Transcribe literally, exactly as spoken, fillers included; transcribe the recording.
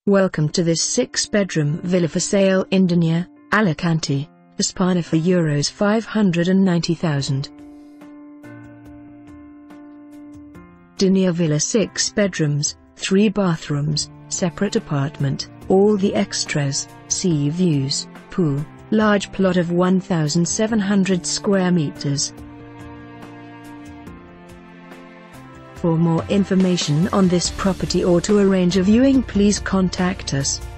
Welcome to this six-bedroom villa for sale in Dénia, Alicante, España for Euros five hundred ninety thousand. Denia Villa, six bedrooms, three bathrooms, separate apartment, all the extras, sea views, pool, large plot of one thousand seven hundred square meters. For more information on this property or to arrange a viewing, please contact us.